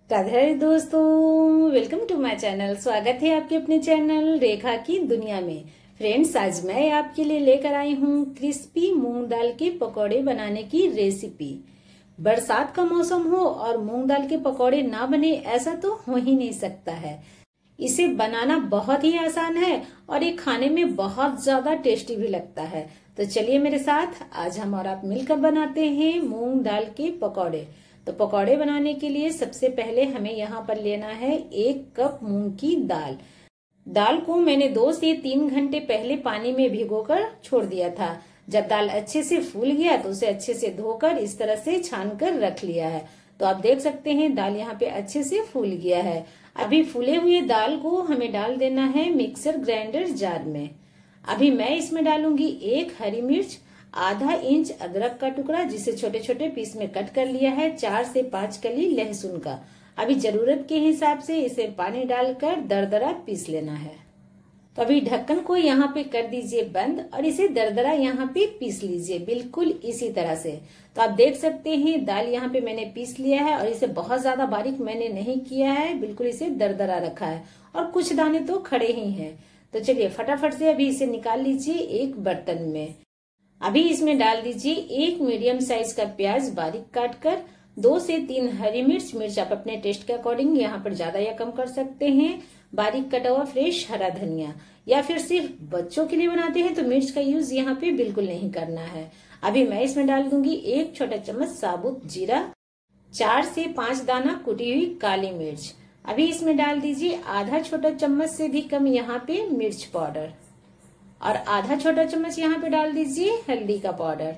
राधे राधे दोस्तों, welcome to my channel. स्वागत है आपके अपने चैनल रेखा की दुनिया में। फ्रेंड्स, आज मैं आपके लिए लेकर आई हूँ क्रिस्पी मूंग दाल के पकौड़े बनाने की रेसिपी। बरसात का मौसम हो और मूंग दाल के पकौड़े ना बने ऐसा तो हो ही नहीं सकता है। इसे बनाना बहुत ही आसान है और ये खाने में बहुत ज्यादा टेस्टी भी लगता है। तो चलिए मेरे साथ आज हम और आप मिलकर बनाते हैं मूंग दाल के पकौड़े। तो पकौड़े बनाने के लिए सबसे पहले हमें यहाँ पर लेना है 1 कप मूंग की दाल। दाल को मैंने 2 से 3 घंटे पहले पानी में भिगोकर छोड़ दिया था। जब दाल अच्छे से फूल गया तो उसे अच्छे से धोकर इस तरह से छान कर रख लिया है। तो आप देख सकते हैं दाल यहाँ पे अच्छे से फूल गया है। अभी फूले हुए दाल को हमें डाल देना है मिक्सर ग्राइंडर जार में। अभी मैं इसमें डालूंगी 1 हरी मिर्च, आधा इंच अदरक का टुकड़ा जिसे छोटे छोटे पीस में कट कर लिया है, 4 से 5 कली लहसुन का। अभी जरूरत के हिसाब से इसे पानी डालकर दरदरा पीस लेना है। तो अभी ढक्कन को यहाँ पे कर दीजिए बंद और इसे दरदरा यहाँ पे पीस लीजिए, बिल्कुल इसी तरह से। तो आप देख सकते हैं दाल यहाँ पे मैंने पीस लिया है और इसे बहुत ज्यादा बारीक मैंने नहीं किया है, बिल्कुल इसे दरदरा रखा है और कुछ दाने तो खड़े ही हैं। तो चलिए फटाफट से अभी इसे निकाल लीजिए एक बर्तन में। अभी इसमें डाल दीजिए 1 मीडियम साइज का प्याज बारीक काट कर, 2 से 3 हरी मिर्च आप अपने टेस्ट के अकॉर्डिंग यहाँ पर ज्यादा या कम कर सकते हैं, बारीक कटा हुआ फ्रेश हरा धनिया, या फिर सिर्फ बच्चों के लिए बनाते हैं तो मिर्च का यूज यहाँ पे बिल्कुल नहीं करना है। अभी मैं इसमें डाल दूंगी 1 छोटा चम्मच साबुत जीरा, 4 से 5 दाना कुटी हुई काली मिर्च। अभी इसमें डाल दीजिए आधा छोटा चम्मच से भी कम यहाँ पे मिर्च पाउडर और आधा छोटा चम्मच यहाँ पे डाल दीजिए हल्दी का पाउडर।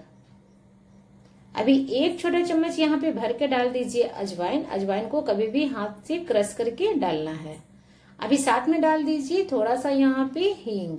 अभी 1 छोटा चम्मच यहाँ पे भर के डाल दीजिए अजवाइन। अजवाइन को कभी भी हाथ से क्रश करके डालना है। अभी साथ में डाल दीजिए थोड़ा सा यहाँ पे हींग,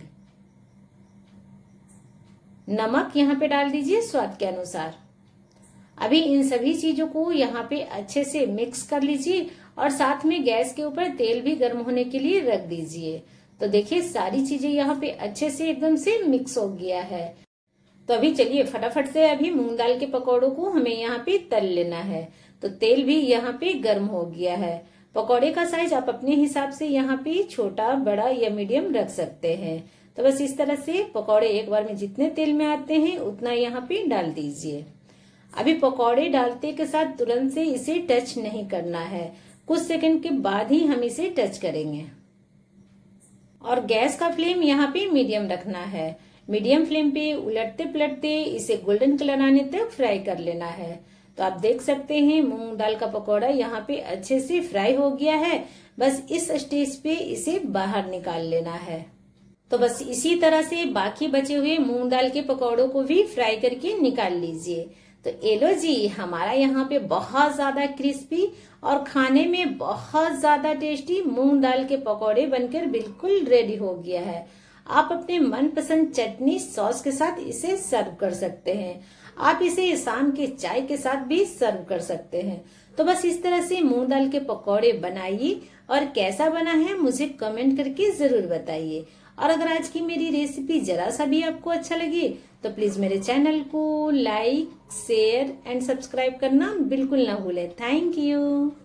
नमक यहाँ पे डाल दीजिए स्वाद के अनुसार। अभी इन सभी चीजों को यहाँ पे अच्छे से मिक्स कर लीजिए और साथ में गैस के ऊपर तेल भी गर्म होने के लिए रख दीजिए। तो देखिए सारी चीजें यहाँ पे अच्छे से एकदम से मिक्स हो गया है। तो अभी चलिए फटाफट से अभी मूंग दाल के पकौड़ों को हमें यहाँ पे तल लेना है। तो तेल भी यहाँ पे गर्म हो गया है। पकौड़े का साइज आप अपने हिसाब से यहाँ पे छोटा, बड़ा या मीडियम रख सकते हैं। तो बस इस तरह से पकौड़े एक बार में जितने तेल में आते हैं उतना यहाँ पे डाल दीजिए। अभी पकौड़े डालते के साथ तुरंत से इसे टच नहीं करना है, कुछ सेकंड के बाद ही हम इसे टच करेंगे। और गैस का फ्लेम यहाँ पे मीडियम रखना है। मीडियम फ्लेम पे उलटते पलटते इसे गोल्डन कलर आने तक फ्राई कर लेना है। तो आप देख सकते हैं मूंग दाल का पकौड़ा यहाँ पे अच्छे से फ्राई हो गया है। बस इस स्टेज पे इसे बाहर निकाल लेना है। तो बस इसी तरह से बाकी बचे हुए मूंग दाल के पकौड़ों को भी फ्राई करके निकाल लीजिए। तो एलो जी, हमारा यहाँ पे बहुत ज्यादा क्रिस्पी और खाने में बहुत ज्यादा टेस्टी मूंग दाल के पकौड़े बनकर बिल्कुल रेडी हो गया है। आप अपने मनपसंद चटनी सॉस के साथ इसे सर्व कर सकते हैं। आप इसे शाम के चाय के साथ भी सर्व कर सकते हैं। तो बस इस तरह से मूंग दाल के पकौड़े बनाइए और कैसा बना है मुझे कमेंट करके जरूर बताइए। और अगर आज की मेरी रेसिपी जरा सा भी आपको अच्छा लगे तो प्लीज मेरे चैनल को लाइक, शेयर एंड सब्सक्राइब करना बिल्कुल ना भूलें। Thank you.